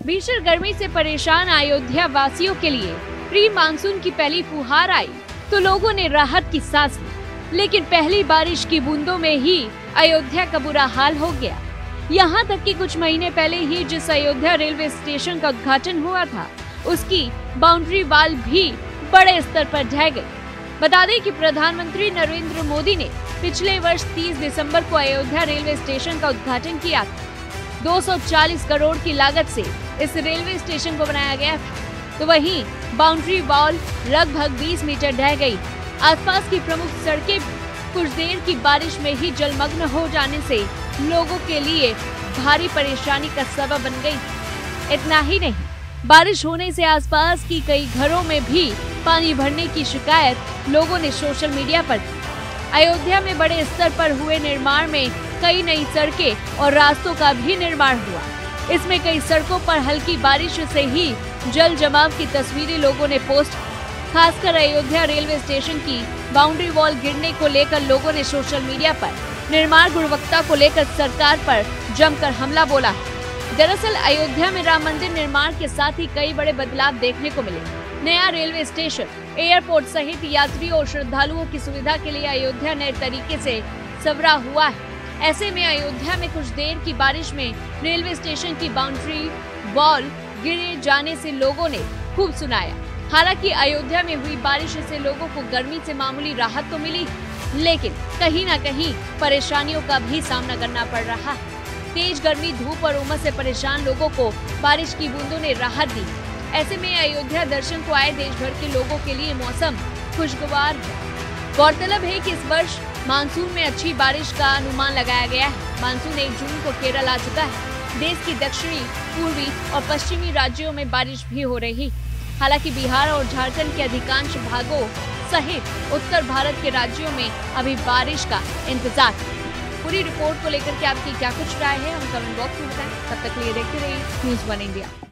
भीषण गर्मी से परेशान अयोध्या वासियों के लिए प्री मानसून की पहली फुहार आई तो लोगों ने राहत की सांस ली, लेकिन पहली बारिश की बूंदों में ही अयोध्या का बुरा हाल हो गया। यहाँ तक कि कुछ महीने पहले ही जिस अयोध्या रेलवे स्टेशन का उद्घाटन हुआ था, उसकी बाउंड्री वॉल भी बड़े स्तर पर ढह गई। बता दें कि प्रधानमंत्री नरेंद्र मोदी ने पिछले वर्ष 30 दिसंबर को अयोध्या रेलवे स्टेशन का उद्घाटन किया था। 240 करोड़ की लागत से इस रेलवे स्टेशन को बनाया गया था, तो वहीं बाउंड्री वॉल लगभग 20 मीटर ढह गई। आसपास की प्रमुख सड़कें कुछ देर की बारिश में ही जलमग्न हो जाने से लोगों के लिए भारी परेशानी का सबब बन गई। इतना ही नहीं, बारिश होने से आसपास की कई घरों में भी पानी भरने की शिकायत लोगों ने सोशल मीडिया पर की। अयोध्या में बड़े स्तर पर हुए निर्माण में कई नई सड़कें और रास्तों का भी निर्माण हुआ। इसमें कई सड़कों पर हल्की बारिश से ही जल जमाव की तस्वीरें लोगों ने पोस्ट। खासकर अयोध्या रेलवे स्टेशन की बाउंड्री वॉल गिरने को लेकर लोगों ने सोशल मीडिया पर निर्माण गुणवत्ता को लेकर सरकार पर जमकर हमला बोला है। दरअसल अयोध्या में राम मंदिर निर्माण के साथ ही कई बड़े बदलाव देखने को मिले। नया रेलवे स्टेशन, एयरपोर्ट सहित यात्रियों और श्रद्धालुओं की सुविधा के लिए अयोध्या नए तरीके से संवरा हुआ है। ऐसे में अयोध्या में कुछ देर की बारिश में रेलवे स्टेशन की बाउंड्री वॉल गिर जाने से लोगों ने खूब सुनाया। हालांकि अयोध्या में हुई बारिश से लोगों को गर्मी से मामूली राहत तो मिली, लेकिन कहीं न कहीं परेशानियों का भी सामना करना पड़ रहा है। तेज गर्मी, धूप और उमस से परेशान लोगों को बारिश की बूंदों ने राहत दी। ऐसे में अयोध्या दर्शन को आए देश भर के लोगों के लिए मौसम खुशगवार है। गौरतलब है कि इस वर्ष मानसून में अच्छी बारिश का अनुमान लगाया गया है। मानसून 1 जून को केरल आ चुका है। देश की दक्षिणी, पूर्वी और पश्चिमी राज्यों में बारिश भी हो रही। हालांकि बिहार और झारखंड के अधिकांश भागों सहित उत्तर भारत के राज्यों में अभी बारिश का इंतजार है। पूरी रिपोर्ट को लेकर के आपकी क्या कुछ राय है, हम कमेंट बॉक्स में बताएं। तब तक के लिए देखते रहिए News1 India।